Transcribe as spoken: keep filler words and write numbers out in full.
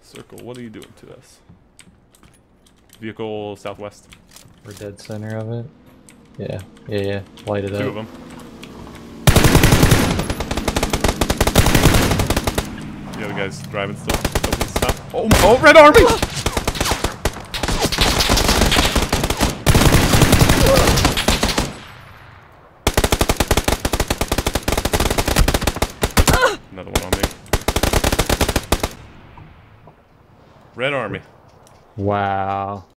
Circle, what are you doing to us? Vehicle southwest. We're dead center of it. Yeah, yeah, yeah. Light it up. Two of them. The other guy's driving still. Hopefully stop. Oh, oh, Red Army! Another one on me. Red Army. Wow.